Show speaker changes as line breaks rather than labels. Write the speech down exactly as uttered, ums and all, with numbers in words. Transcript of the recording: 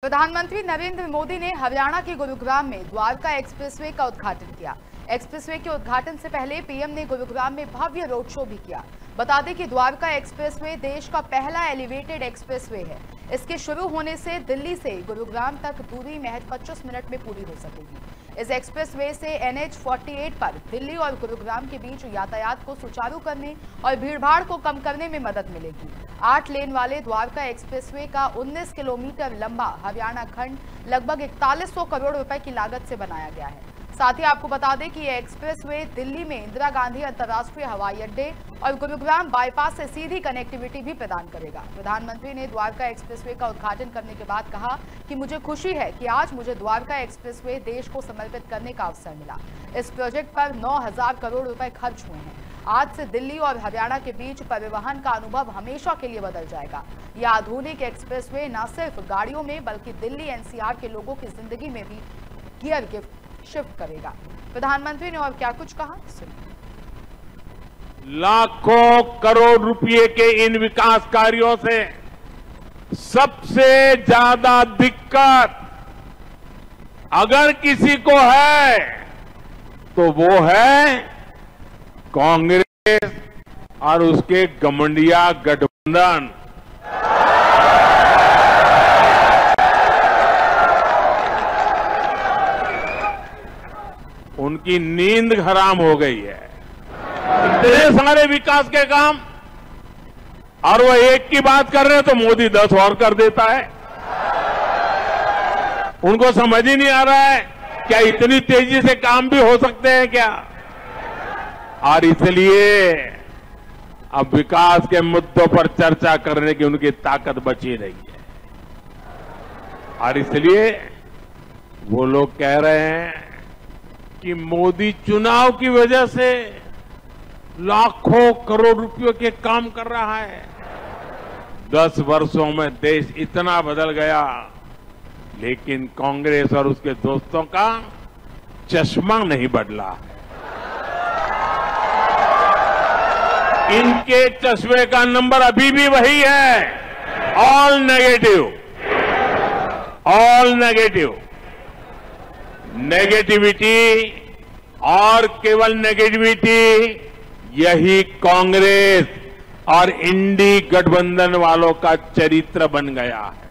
प्रधानमंत्री नरेंद्र मोदी ने हरियाणा के गुरुग्राम में द्वारका एक्सप्रेसवे का उद्घाटन किया। एक्सप्रेसवे के उद्घाटन से पहले पीएम ने गुरुग्राम में भव्य रोड शो भी किया। बता दें कि द्वारका एक्सप्रेसवे देश का पहला एलिवेटेड एक्सप्रेसवे है। इसके शुरू होने से दिल्ली से गुरुग्राम तक दूरी महज पच्चीस मिनट में पूरी हो सकेगी। इस एक्सप्रेसवे से एन एच अड़तालीस पर दिल्ली और गुरुग्राम के बीच यातायात को सुचारू करने और भीड़भाड़ को कम करने में मदद मिलेगी। आठ लेन वाले द्वारका एक्सप्रेसवे का उन्नीस किलोमीटर लंबा हरियाणा खंड लगभग इकतालीस सौ करोड़ रुपए की लागत से बनाया गया है। साथ ही आपको बता दें कि यह एक्सप्रेसवे दिल्ली में इंदिरा गांधी अंतर्राष्ट्रीय हवाई अड्डे और गुरुग्राम बाईपास से सीधी कनेक्टिविटी भी प्रदान करेगा। प्रधानमंत्री ने द्वारका एक्सप्रेसवे का उद्घाटन करने के बाद कहा कि मुझे खुशी है कि आज मुझे द्वारका एक्सप्रेसवे देश को समर्पित करने का अवसर मिला। इस प्रोजेक्ट पर नौ हजार करोड़ रुपए खर्च हुए हैं। आज से दिल्ली और हरियाणा के बीच परिवहन का अनुभव हमेशा के लिए बदल जाएगा। यह आधुनिक एक्सप्रेसवे न सिर्फ गाड़ियों में बल्कि दिल्ली एनसीआर के लोगों की जिंदगी में भी गियर गिफ्ट शिफ्ट करेगा। प्रधानमंत्री ने और क्या कुछ कहा, सुनिए।
लाखों करोड़ रुपए के इन विकास कार्यों से सबसे ज्यादा दिक्कत अगर किसी को है तो वो है कांग्रेस और उसके गठबंधन गठबंधन। उनकी नींद हराम हो गई है। इतने सारे विकास के काम और वो एक की बात कर रहे हैं तो मोदी दस और कर देता है। उनको समझ ही नहीं आ रहा है क्या इतनी तेजी से काम भी हो सकते हैं क्या। और इसलिए अब विकास के मुद्दों पर चर्चा करने की उनकी ताकत बची नहीं है। और इसलिए वो लोग कह रहे हैं कि मोदी चुनाव की वजह से लाखों करोड़ रुपयों के काम कर रहा है। दस वर्षों में देश इतना बदल गया, लेकिन कांग्रेस और उसके दोस्तों का चश्मा नहीं बदला। इनके चश्मे का नंबर अभी भी वही है, all negative, all negative. Negativity और केवल नेगेटिविटी यही कांग्रेस और इंडी गठबंधन वालों का चरित्र बन गया है।